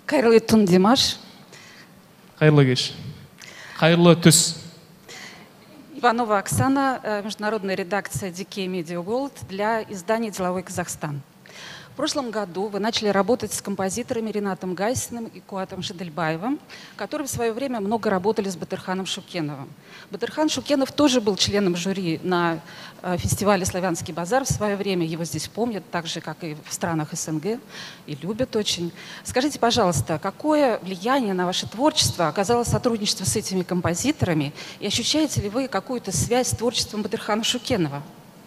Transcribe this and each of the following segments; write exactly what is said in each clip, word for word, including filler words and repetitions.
Қайырлы түн, Димаш. Қайырлы кеш. Қайырлы түс. Иванова Оксана, международная редакция ди кей Media World для издания «Деловой Казахстан». В прошлом году вы начали работать с композиторами Ринатом Гайсиным и Куатом Шадельбаевым, которые в свое время много работали с Батырханом Шукеновым. Батырхан Шукенов тоже был членом жюри на фестивале «Славянский базар» в свое время. Его здесь помнят, так же, как и в странах эс эн гэ, и любят очень. Скажите, пожалуйста, какое влияние на ваше творчество оказало сотрудничество с этими композиторами? И ощущаете ли вы какую-то связь с творчеством Батырхана Шукенова?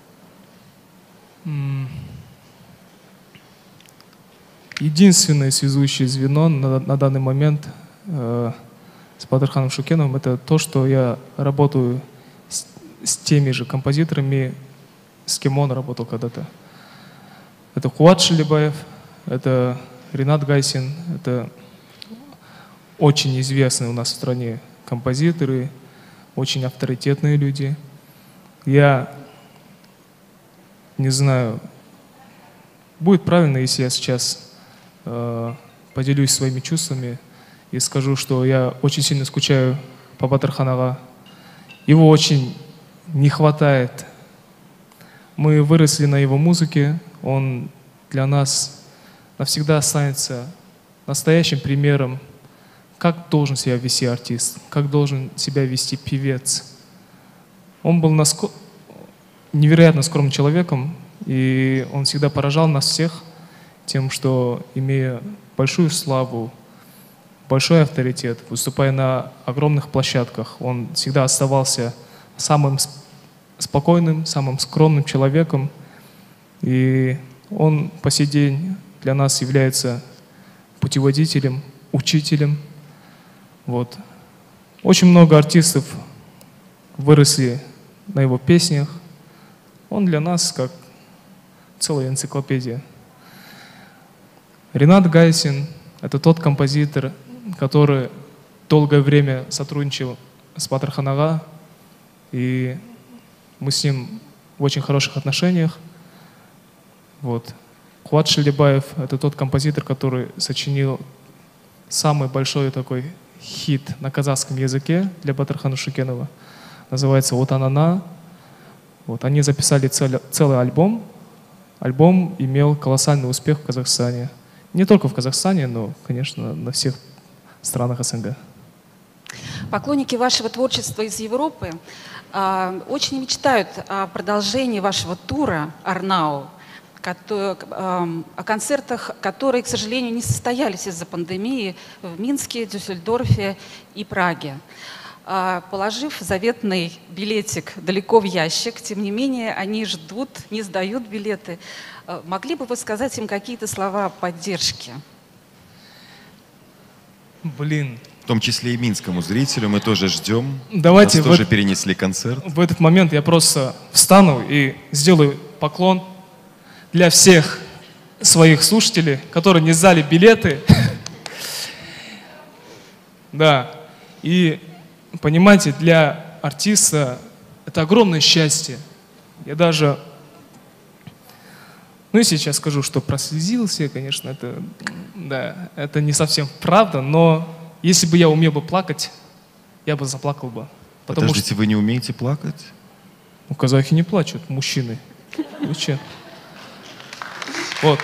Mm. Единственное связующее звено на, на данный момент э, с Батырханом Шукеновым — это то, что я работаю с, с теми же композиторами, с кем он работал когда-то. Это Куат Шадельбаев, это Ринат Гайсин, это очень известные у нас в стране композиторы, очень авторитетные люди. Я не знаю, будет правильно, если я сейчас поделюсь своими чувствами и скажу, что я очень сильно скучаю по Батырхан ага. Его очень не хватает. Мы выросли на его музыке, он для нас навсегда останется настоящим примером, как должен себя вести артист, как должен себя вести певец. Он был наско... невероятно скромным человеком, и он всегда поражал нас всех тем, что, имея большую славу, большой авторитет, выступая на огромных площадках, он всегда оставался самым спокойным, самым скромным человеком. И он по сей день для нас является путеводителем, учителем. Вот. Очень много артистов выросли на его песнях. Он для нас как целая энциклопедия. Ринат Гайсин — это тот композитор, который долгое время сотрудничал с Батырхан ага, и мы с ним в очень хороших отношениях. Вот. Куат Шадельбаев — это тот композитор, который сочинил самый большой такой хит на казахском языке для Батырхана Шукенова. Называется «Вот она». Вот. Они записали целый, целый альбом. Альбом имел колоссальный успех в Казахстане. Не только в Казахстане, но, конечно, на всех странах эс эн гэ. Поклонники вашего творчества из Европы э, очень мечтают о продолжении вашего тура «Арнау», который, э, о концертах, которые, к сожалению, не состоялись из-за пандемии в Минске, Дюссельдорфе и Праге. Э, положив заветный билетик далеко в ящик, тем не менее, они ждут, не сдают билеты. Могли бы вы сказать им какие-то слова поддержки? Блин. В том числе и минскому зрителю мы тоже ждем. Давайте Нас тоже в, перенесли концерт. В этот момент я просто встану и сделаю поклон для всех своих слушателей, которые не сдали билеты. Да. И понимаете, для артиста это огромное счастье. Я даже... Ну и сейчас скажу, что прослезился, конечно, это, да, это не совсем правда, но если бы я умел бы плакать, я бы заплакал бы. Подождите, что... вы не умеете плакать? Ну, казахи не плачут, мужчины. Вы че? Вот.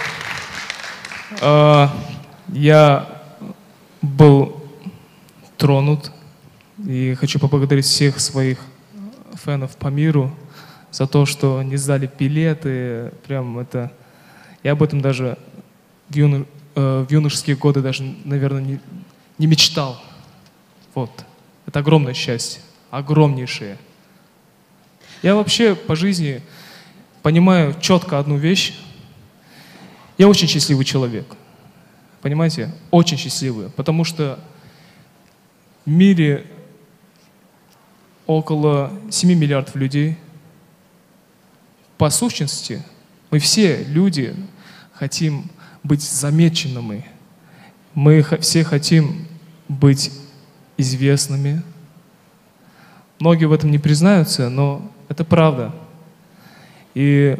А, я был тронут и хочу поблагодарить всех своих фенов по миру за то, что не сдали билеты. Прям это... Я об этом даже в, юно, э, в юношеские годы даже, наверное, не, не мечтал. Вот. Это огромное счастье. Огромнейшее. Я вообще по жизни понимаю четко одну вещь. Я очень счастливый человек. Понимаете? Очень счастливый. Потому что в мире около семи миллиардов людей. По сущности, мы все люди хотим быть замеченными. Мы все хотим быть известными. Многие в этом не признаются, но это правда. И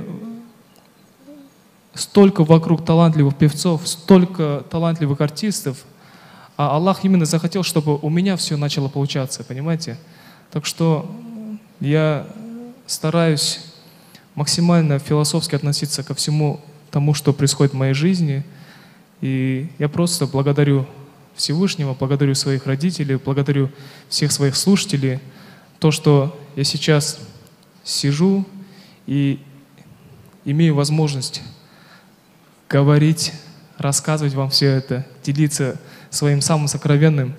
столько вокруг талантливых певцов, столько талантливых артистов, а Аллах именно захотел, чтобы у меня все начало получаться, понимаете? Так что я стараюсь максимально философски относиться ко всему тому, что происходит в моей жизни. И я просто благодарю Всевышнего, благодарю своих родителей, благодарю всех своих слушателей. То, что я сейчас сижу и имею возможность говорить, рассказывать вам все это, делиться своим самым сокровенным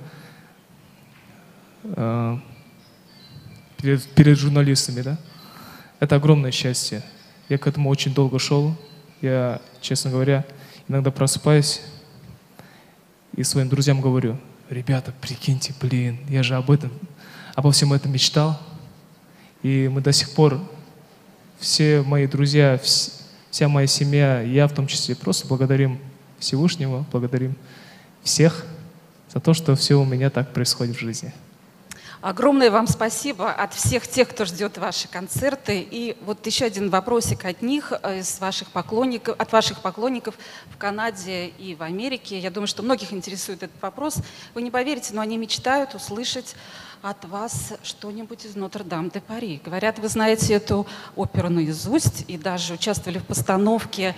э, перед, перед журналистами, да? Это огромное счастье. Я к этому очень долго шел. Я, честно говоря, иногда просыпаюсь и своим друзьям говорю: ребята, прикиньте, блин, я же об этом, обо всем этом мечтал. И мы до сих пор, все мои друзья, вся моя семья, я в том числе, просто благодарим Всевышнего, благодарим всех за то, что все у меня так происходит в жизни. Огромное вам спасибо от всех тех, кто ждет ваши концерты. И вот еще один вопросик от них, из ваших поклонников, от ваших поклонников в Канаде и в Америке. Я думаю, что многих интересует этот вопрос. Вы не поверите, но они мечтают услышать от вас что-нибудь из Нотр-Дам-де-Пари. Говорят, вы знаете эту оперу наизусть и даже участвовали в постановке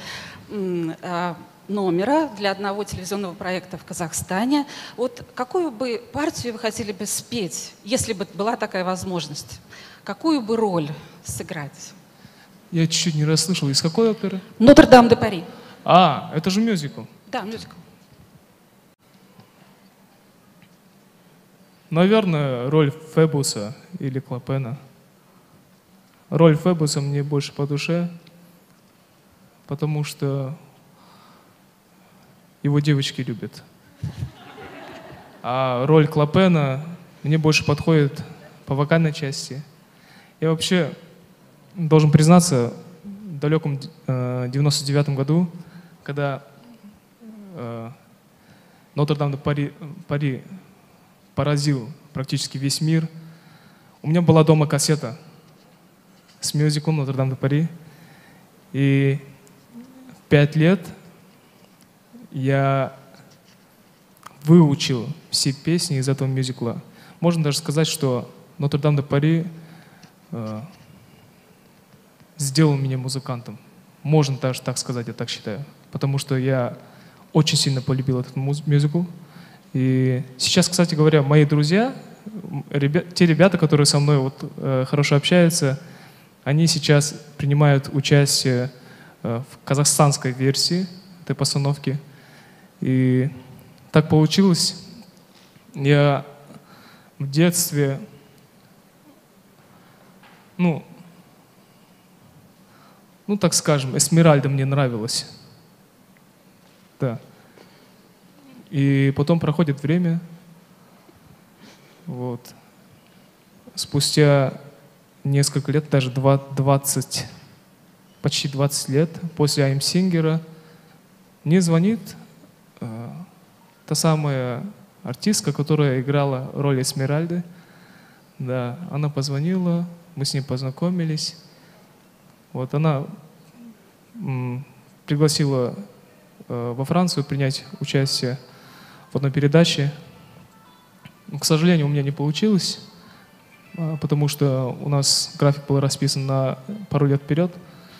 номера для одного телевизионного проекта в Казахстане. Вот какую бы партию вы хотели бы спеть, если бы была такая возможность? Какую бы роль сыграть? Я чуть-чуть не расслышал. Из какой оперы? Нотр-Дам-де-Пари. А, это же мюзикл. Да, мюзикл. Наверное, роль Фебуса или Клопена. Роль Фебуса мне больше по душе, потому что его девочки любят. А роль Клопена мне больше подходит по вокальной части. Я вообще должен признаться, в далеком девяносто девятом году, когда э, Нотр-Дам-де-Пари Пари поразил практически весь мир, у меня была дома кассета с мюзиклом Нотр-Дам-де-Пари. И пять лет я выучил все песни из этого мюзикла. Можно даже сказать, что Нотр-Дам-де-Пари э, сделал меня музыкантом. Можно даже так сказать, я так считаю. Потому что я очень сильно полюбил этот мюзикл. И сейчас, кстати говоря, мои друзья, ребят, те ребята, которые со мной вот, э, хорошо общаются, они сейчас принимают участие э, в казахстанской версии этой постановки. И так получилось. Я в детстве, ну, ну так скажем, Эсмеральда мне нравилась. Да. И потом проходит время, вот, спустя несколько лет, даже двадцать, почти двадцать лет после I'm Singer мне звонит э, та самая артистка, которая играла роль Эсмеральды. Да, она позвонила, мы с ней познакомились. Вот она м, пригласила э, во Францию принять участие в одной передаче. К сожалению, у меня не получилось, потому что у нас график был расписан на пару лет вперед.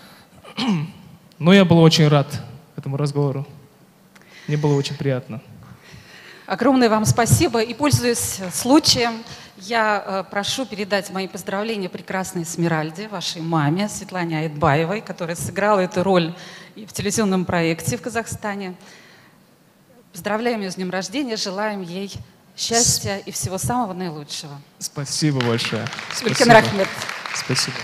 Но я был очень рад этому разговору. Мне было очень приятно. Огромное вам спасибо. И, пользуясь случаем, я э, прошу передать мои поздравления прекрасной Эсмеральде, вашей маме Светлане Айтбаевой, которая сыграла эту роль и в телевизионном проекте в Казахстане. Поздравляем ее с днем рождения, желаем ей счастья и всего самого наилучшего. Спасибо большое. Спасибо. Спасибо.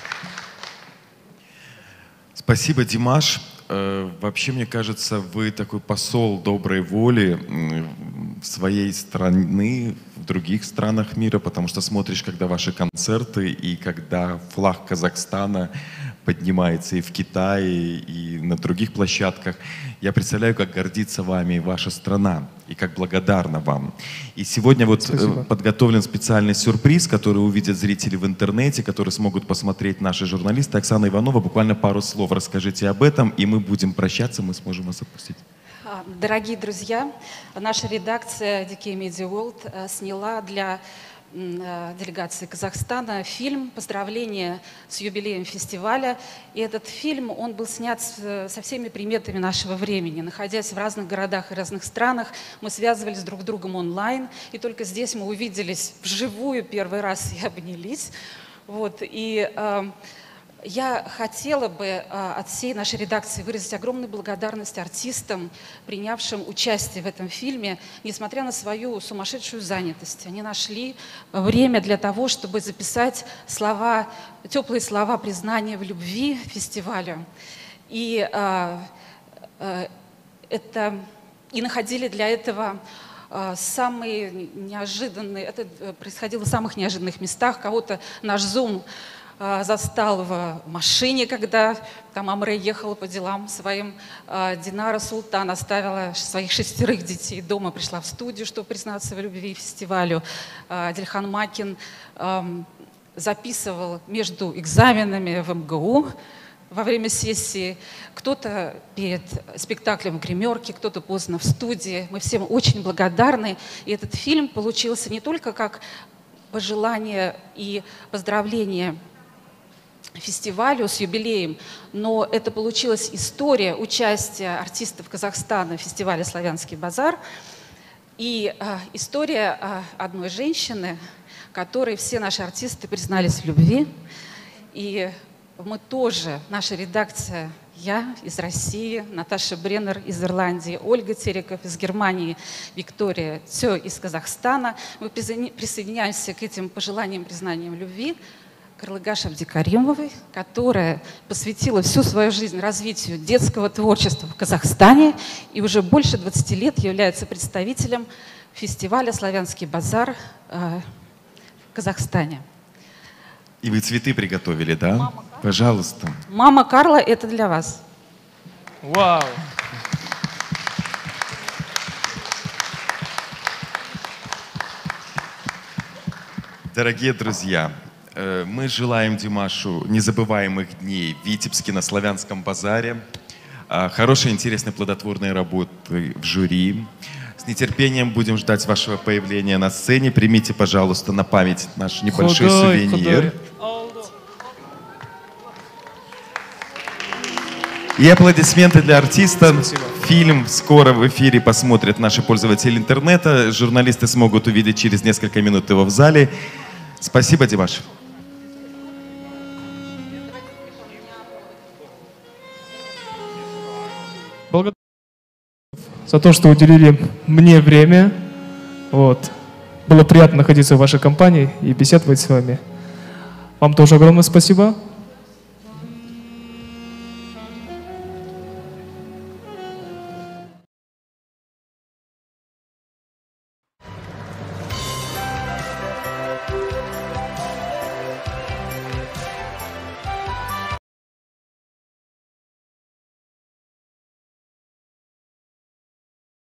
Спасибо, Димаш. Вообще, мне кажется, вы такой посол доброй воли в своей страны, в других странах мира, потому что смотришь, когда ваши концерты и когда флаг Казахстана поднимается и в Китае, и на других площадках. Я представляю, как гордится вами ваша страна, и как благодарна вам. И сегодня вот Спасибо. Подготовлен специальный сюрприз, который увидят зрители в интернете, которые смогут посмотреть наши журналисты. Оксана Иванова, буквально пару слов расскажите об этом, и мы будем прощаться, мы сможем вас отпустить. Дорогие друзья, наша редакция ди кей Media World э, сняла для э, делегации Казахстана фильм «Поздравление с юбилеем фестиваля». И этот фильм, он был снят с, со всеми приметами нашего времени. Находясь в разных городах и разных странах, мы связывались друг с другом онлайн. И только здесь мы увиделись вживую первый раз и обнялись. Вот, и... Э, Я хотела бы от всей нашей редакции выразить огромную благодарность артистам, принявшим участие в этом фильме, несмотря на свою сумасшедшую занятость. Они нашли время для того, чтобы записать слова, теплые слова признания в любви фестивалю. И, а, а, это, и находили для этого самые неожиданные, это происходило в самых неожиданных местах. Кого-то наш Zoom застал в машине, когда там Амре ехала по делам своим. Динара Султан оставила своих шестерых детей дома, пришла в студию, чтобы признаться в любви фестивалю. Дильхан Макин записывал между экзаменами в эм гэ у во время сессии. Кто-то перед спектаклем в гримерке, кто-то поздно в студии. Мы всем очень благодарны. И этот фильм получился не только как пожелание и поздравление фестивалю с юбилеем, но это получилась история участия артистов Казахстана в фестивале «Славянский базар» и а, история а, одной женщины, которой все наши артисты признались в любви. И мы тоже, наша редакция, я из России, Наташа Бреннер из Ирландии, Ольга Тереков из Германии, Виктория Цё из Казахстана, мы присоединяемся к этим пожеланиям, признаниям любви Карлыгаш Абдикаримовой, которая посвятила всю свою жизнь развитию детского творчества в Казахстане и уже больше двадцати лет является представителем фестиваля «Славянский базар» э, в Казахстане. И вы цветы приготовили, да? Мама, пожалуйста. Мама Карла, это для вас. Вау! Дорогие друзья, мы желаем Димашу незабываемых дней в Витебске на Славянском базаре, хорошей, интересной, плодотворной работы в жюри. С нетерпением будем ждать вашего появления на сцене. Примите, пожалуйста, на память наш небольшой Худой, сувенир. худой. И аплодисменты для артиста. Спасибо. Фильм скоро в эфире посмотрят наши пользователи интернета. Журналисты смогут увидеть через несколько минут его в зале. Спасибо, Димаш. Благодарю за то, что уделили мне время. Вот. Было приятно находиться в вашей компании и беседовать с вами. Вам тоже огромное спасибо.